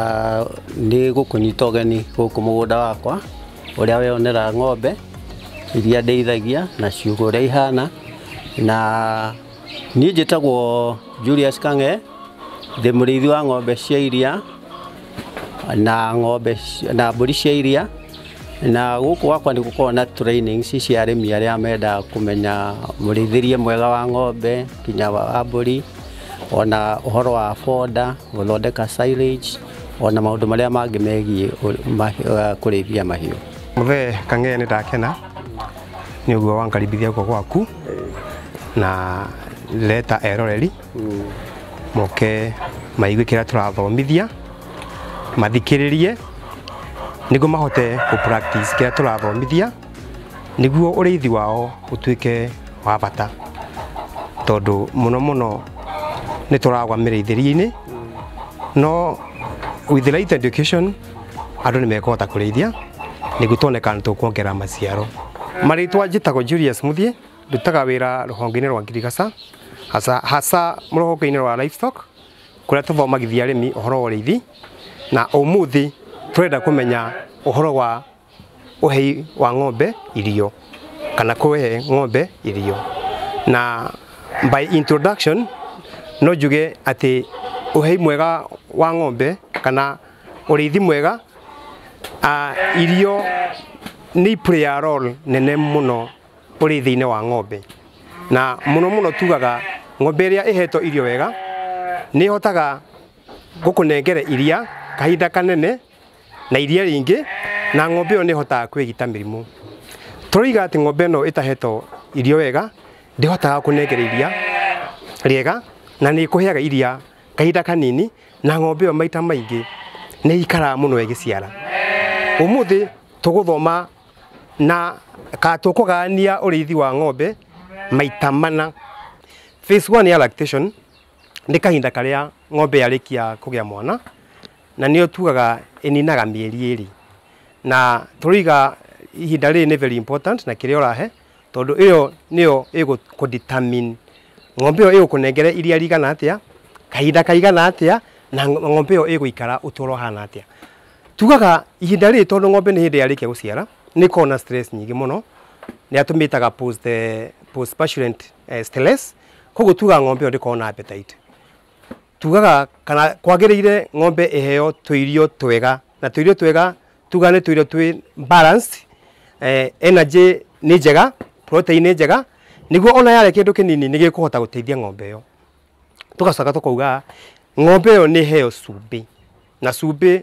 ni gukunyita ugeni guku mugunda wakwa uria weyonera ng'ombe iria ndeithagia na ciugo uria ihana na ni njitagwo Julius Kange ndi muriithi wa ng'ombe cia iria na ng'ombe na mburi cia iria na guku wakwa ni gukorwo na trainings cia arimi aria menda kumenya muriithirie mwega wa ng'ombe kinya wa mburi ona uhoro wa foda guthondeka silage ona maundu maria mangi megie kurithia mahiu. Muthe Kange ni ndakena ni uguo wankaribithia kwa gwaku na leta eroreri moke maigue kira turathomithia mathikiririe niguo mahote ku practice kira turathomithia niguo uriithi wao utuike wa bata tondu muno ni turagwa mirithiri-ini no with the right education andu ni mekota kurithia niguo tuoneka ni tukuongera maciaro. Maritwa njitagwo Julius Muthie ndutaga wira ruhonge-ini rwa ngirigaca hasa ruhonge-ini rwa livestock kuria tuthomagithia arimi uhoro wa uriithi na umuthi turenda kumenya uhoro wa uhei wa ng'ombe irio kana kuhe ng'ombe irio na by introduction no juge ati uhei mwega wa ng'ombe kana uriithi mwega irio ni play a role nene muno uriithi-ini wa ng'ombe na muno tugaga ng'ombe iria iheto irio wega ni hotaga gukunengere iria kahinda kanene na iria ringi na ng'ombe yo ni hotaga kwigita mirimu. Turiga ati ng'ombe no itaheto irio wega ndihotaga kunengere iria riega na ni kuheaga iria kahinda kanini na ng'ombe yo maita maingi ni ikara muno igiciara. Umuthi tuguthoma na tukugania uriithi wa ng'ombe maita mana. Phase 1 ya lactation ni kahinda karia ng'ombe yarikia kugia mwana na nio tugaga ininaga mieri iri na turiga ihinda ri ni very important na kiria urahe tondu iyo nio igu determine ng'ombe yo igukunengere iria rigana atia kahinda kaigana atia na ng'ombe yo iguikara uturo hana atia. Tugaga ihinda ri tondu ng'ombe ni hindi yarikia guciara ni kona stress nyingi muno ni atumitaga postpatient stress koguo tugaga ng'ombe yo ndikona appetite. Tugaga kana kwagiriire ng'ombe iheo tuirio twega na tuirio twega tuga ni tuirio twi balanced energy ni njega protein ni njega niguo ona yare kindu kinini ni gikuhota guteithia ng'ombe yo. Tugacoka tukauga ng'ombe yo ni heo cumbi na cumbi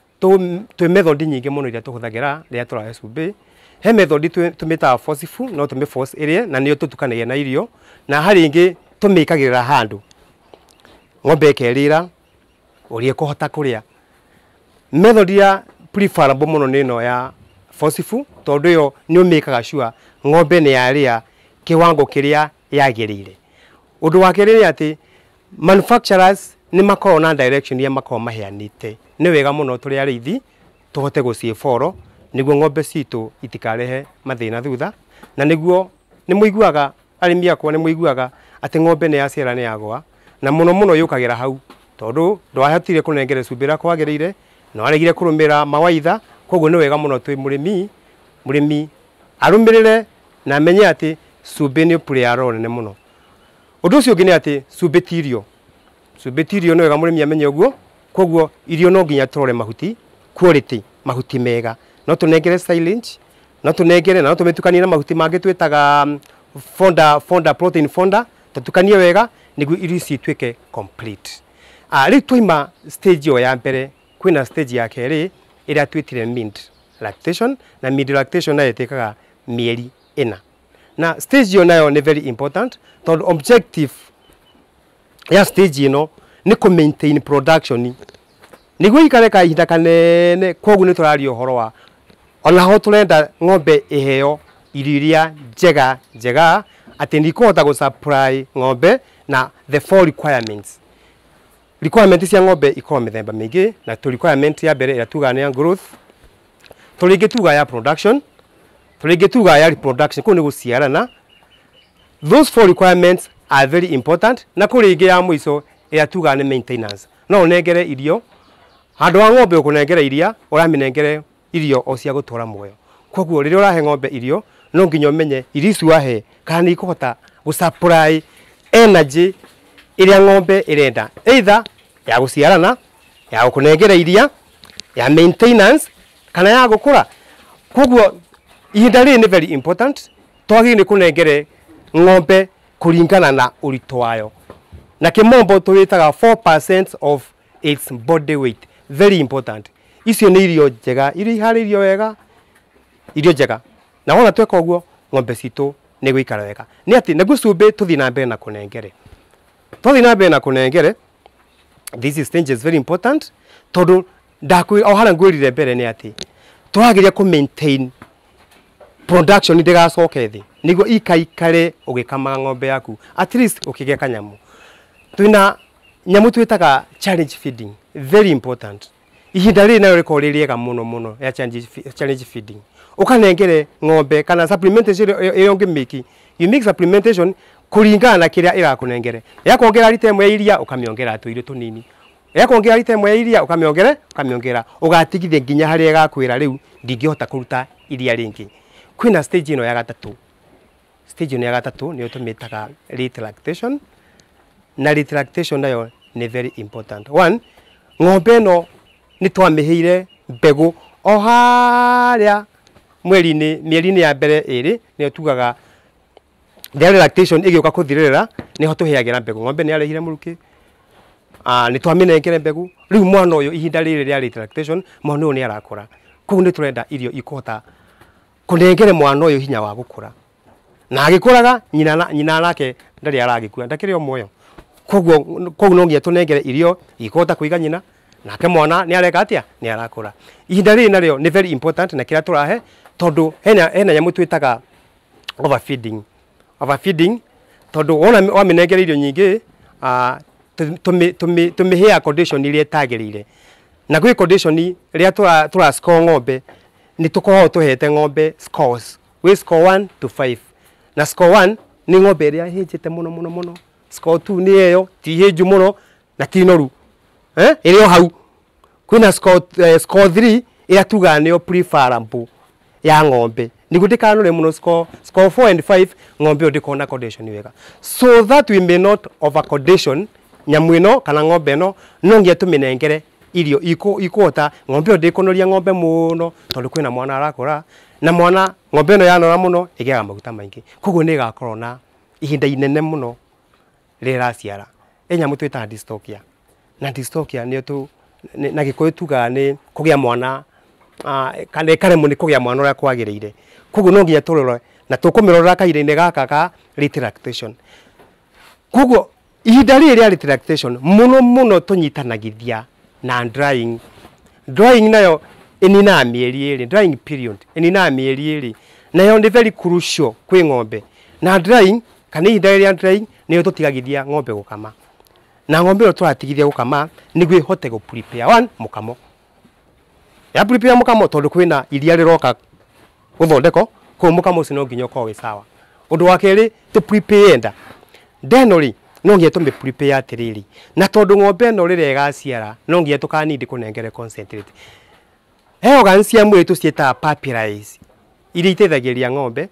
twi method nyingi muno iria tuhuthagira ria turahe cumbi. He method tumitaga forceful no tumi force irie na nio tutukanagia na irio na hari ingi tumikagirira handu ng'ombe ikerira urie kuhota kuria. Method ya preferable muno ni no ya forceful tondu yo ni umikaga sure ng'ombe ni yaria kiwango kiria yagirire. Undu wa kerire ati manufacturers ni makoro na direction ya makoro maheanite ni wega muno turi ariithi tuhote gucieforo niguo ng'ombe citu itikarehe mathina thutha na niguo ni muiguaga arimi akwa ni muiguaga ati ng'ombe ni yaciara ni yagwa na muno yukagira hau tondu ndwahotire kunengere cumbira kwagirire no aregire kurumira mawaitha koguo ni wega muno twi murimi arumirire na menye ati cumbi ni play a role nene muno. Undu ucio ungi ni ati cumbi tirio ni wega murimi amenye uguo koguo irio no nginya turore mahuti quality mahuti mega no tunengere silage no tunengere na tumitukanie na mahuti mangi twitaga fonda protein fonda tutukanie wega niguo irio ici twike complete. Riu twaima stage yo ya mbere kwina stage ya keri iria twitire mid lactation na mid lactation nayo itikaga mieri 4 na stage yo nayo ni very important tondu objective ya stage ino ni ku maintain production niguo ikare ka ihinda kanene koguo ni turario horo wa ona ho turenda ng'ombe iheo iria njega ati ndikuhota gu supply ng'ombe na the 4 requirements. Requirement cia ng'ombe iko mithemba mingi na tu requirement ya mbere ira tuga ni growth, turingi tuga ya production, turingi tuga ya reproduction ko ni guciarana. Those 4 requirements are very important na kuringi ya mwiso ira tuga ni maintenance. No negere irio Handu wa ng'ombe ukunengera iria uraminengere irio o cia gutwara muoyo. Koguo riria urahe ng'ombe irio no nginya umenye irio ici wahe kana ikuhota gusupply energy iria ng'ombe irenda, either ya guciarana, ya gukunengera iria, ya maintenance kana ya gukura. Koguo ihinda riri ni very important. Twagi ni kunengere ng'ombe kuringana na urito wayo. Na kimombo tuwitaga 4% of its body weight. Very important. Icio ni irio njega, irio ihariirio wega, irio njega. Na wona tweka uguo ng'ombe citu ni guikara wega. Ni ati naguo cumbi tuthi na mbere na kunengere. Tuthi na mbere na kunengere. This stage is very important. Tondu ndakwi o hara ngwirire mbere ni ati twagiria ku maintain production ndigacoke thi niguo ikaikare ugikama ng'ombe yaku at least ukigea kanyamu. Twina nyamu twitaga challenge feeding, very important. Ihinda riri nayo riko ririega muno ya challenge feeding. Ukanengere ng'ombe kana supplementation iyo ngimiki, you make supplementation kuringana na kiria irakunengere. Yakuongera rita imwe ya iria ukamiongera tuirio tunini, yakuongera rita imwe ya iria ukamiongera ugatigithia nginya haria igakwira riu ndingihota kuruta iria ringi. Kwina stage ino ya gatatu. Stage ino ya gatatu niyo tumitaga late lactation. Na late lactation nayo ni very important. One, ng'ombe no ni twamiheire mbegu o haria mieri-ini ya mbere iri niyo tugaga late lactation igioka kuthirira niho tuheagira mbegu. Ng'ombe ni arehire muruki, ni twaminengere mbegu, riu mwana uyu ihinda riri ria late lactation mwana uyu ni arakura. Koguo ni turenda irio ikuhota kunengere mwana uyu hinya wa gukura. Na agikuraga nyina nake ndari aragikua, ndakiri o muoyo. Koguo no nginya tunengere irio ikuhota kuiga nyina, nake mwana ni areka atia ni arakura. Ihinda riri nario ni very important na kira turahe tondu hena nyamu twitaga overfeeding tondu wona waminengere irio nyingi tumihea condition iria tagirire. Na gwi condition ria tura score ng'ombe ni tukoho tuhete ng'ombe scores, we score 1 to 5. Na score 1 ni ng'ombe ria hinjite muno. Score 2 ni eyo ti hinju muno na ti noru, irio hau. Kwina score 3 ira tuga niyo preferable ya ng'ombe, nigu ndikanure muno. Score 4 and 5 ng'ombe ndikona condition wega, so that we may not over condition nyamu ino kana ng'ombe no nongia tuminengere irio ikuhota. Ng'ombe ndikunoria ng'ombe muno tondu kwina mwana arakura, na mwana ng'ombe ino yanora muno igiaga maguta maingi. Koguo ni igakorwo na ihinda inene muno riraciara. Nyamu twitaga dystocia, na dystocia ni tu na gikuyu tuga ni kugia mwana kana karemo ni kugia mwana uria kwagiriire. Koguo no nginya turore na tukumirorera kahinda-ini gaka ka late lactation. Koguo ihinda riri ria late lactation muno tunyitanagithia na drying nayo inina mieri iri, drying period inina mieri iri, nayo ni very crucial kwi ng'ombe. Na drying kana ihinda ria drying niyo tutigagithia ng'ombe gukama, na ng'ombe ro twatigithia gukama niguo ihote go prepare one mukamo ya prepare mukamo tondu kwina iria riroka guthondeko ko mukamo ucio no nginya ukorwo wi sawa. Undu wa keri to prepare enda denori no nginya tumbe prepare atiriri, na tondu ng'ombe no rire gaciara no nginya tukanindi kunengere concentrate. He organs cia mwiri tucieta papillary iria iteithagiria ng'ombe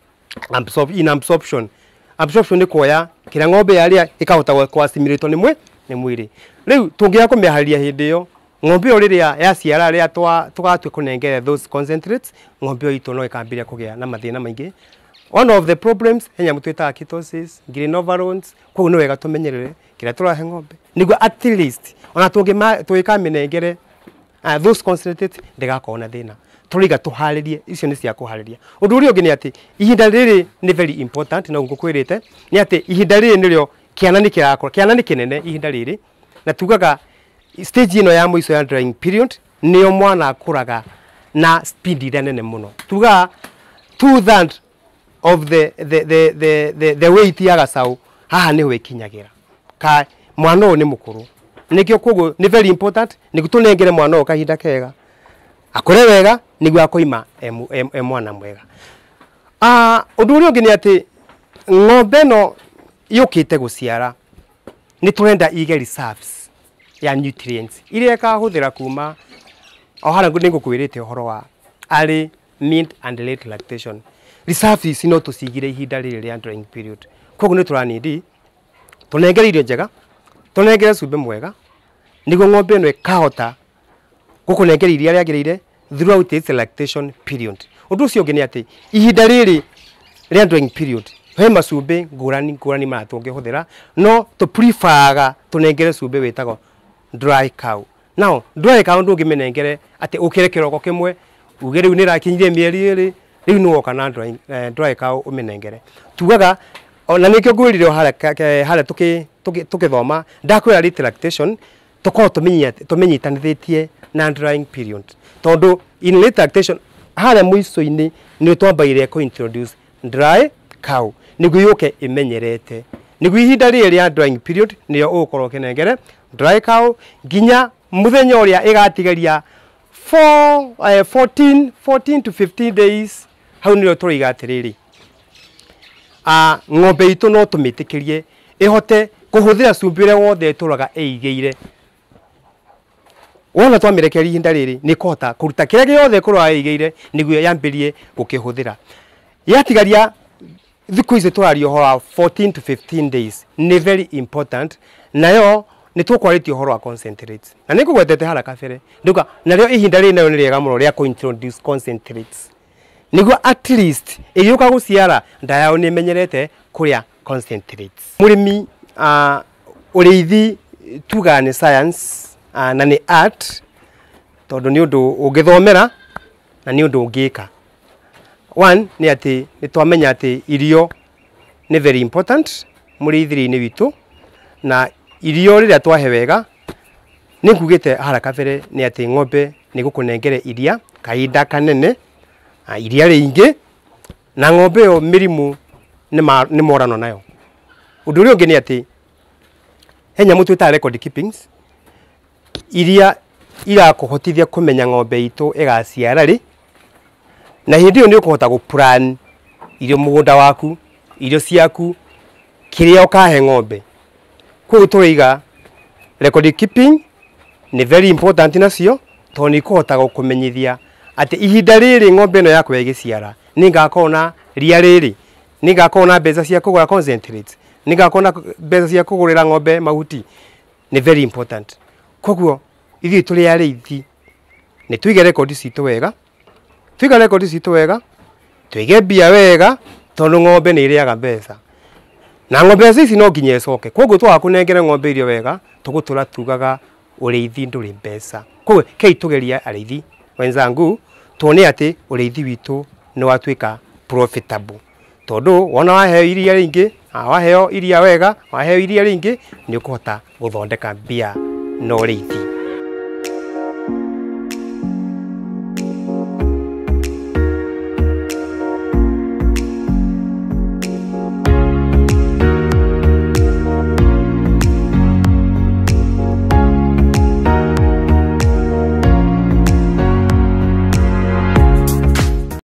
absorption. Absorption ni kuoya kira ng'ombe yaria ikahota kwa assimilate ni mwiri. Riu tungia kumeharia hindi yo ng'ombe yo riria yaciara ria tugatwe kunengere those concentrates, ng'ombe yo itu no ikambiria kugia na mathina maingi. One of the problems henya mutwita ketosis, greenovalones, kwa no wega tumenyerere kira turahe ng'ombe niguo at least ona tuika minengere those concentrates ndigakona thina. Turiga tuharirie icio ni cia kuhariria. Undu uri ungi ni ati ihinda riri ni very important na ngukwirite ni ati ihinda riri nirio kiana ni kirakora, kiana ni kinene ihinda riri, na tugaga stage ino ya muico ya drying period niyo mwana akuraga na speed ira nene muno. Tuga 2/3 of the weight ya gacau haha niho ikinyagira ka mwana uyu ni mukuru. Nikio koguo ni very important nigu tunengere mwana uyu kahinda kega akore wega niguo akoima mwana mwega. Undu uri ungi ni ati ng'ombe no yukite guciara ni turenda ige reserves ya nutrients iria ikahuthira kuma o hara nigukwirite uhoro wa early, mid and late lactation. Reserve ici no tucigire ihinda riri ria drying period. Koguo ni turanidi tunengere irio njega, tunengere cumbe mwega niguo ng'ombe ino ikahota gukunengera iria riagirire throughout its lactation period. Undu ucio ungi ni ati ihinda riri ria drying period he macumbe ngurani ma tungihuthira no to preferga tunengere cumbe witago dry cow. Now dry cow ndungimenengere ati ukire kiroko kimwe uge riu ni rakinyire mieri iri riu no kana dry cow umenengere tugaga ona nikyo ngwirire hara tukithoma ndakwira late lactation tuko tumenyitanithitie na drying period tondu in late lactation hara mwiso-ini ni twambaire ko introduce dry cow niguo yuke imenyerete niguo ihinda riri ria drying period niyo ukorwo kinengere dry cow ginya muthenya uria igatigaria 14 to 15 days hau niyo turiga atiriri ng'ombe itu no tumitikirie ihote kuhuthira cumbi uria wothe turaga eigeire wona twamirekeria ihinda riri ni kohota kuruta kiria giothe kurwa eigeire niguo yambirie gukihuthira yatigaria thiku ici turario hora 14 to 15 days ni very important nayo ni tukwaritie horo wa concentrates na niko gwetete hara kabere nduka nario ihinda riri nayo ni riega muno ria ku introduce concentrates niguo at least iyuka guciara nda yao ni menyerete kuria concentrates murimi uriithi tuga ni science na ni art tondu ni undu ungithomera na ni undu ungika. One ni ati ni twamenya ati irio ni very important murithiri-ini witu na irio riria twahe wega ni ngugite hara kabere ni ati ng'ombe ni gukunengere iria kahinda kanene iria ringi na ng'ombe yo mirimu ni morano nayo. Undu uria ungi ni ati he nyamu twita record keepings iria irakuhotithia kumenya ng'ombe itu igaciara ri na hindi iyo ni ukuhota guplan irio mugunda waku irio ciaku kiria ukahe ng'ombe. Koguo turiga record keeping ni very important nacio tondu ni kuhota gukumenyithia ati ihinda riri ng'ombe ino yakwa igiciara ni ngakona ria riri ni ngakona mbeca cia kugura concentrates ni ngakona mbeca cia kugurira ng'ombe mahuti ni very important. Koguo ithuĩ tũrĩ arĩithi nĩ tuige record citu wega twiga record citu wega twige mbia wega tondu ng'ombe nĩ ĩrĩaga mbeca na ng'ombe ici no nginya icoke. Koguo twaga kunengere ng'ombe irio wega tugutura tugaga ũrĩithi ndũrĩ mbeca. Koguo kei tugeria arĩithi wenzangu tuone ati ũrĩithi witu ni watwika profitable tondu wona waheo iria ringi waheo iria wega waheo iria ringi ni ukuhota guthondeka mbia no ũrĩithi.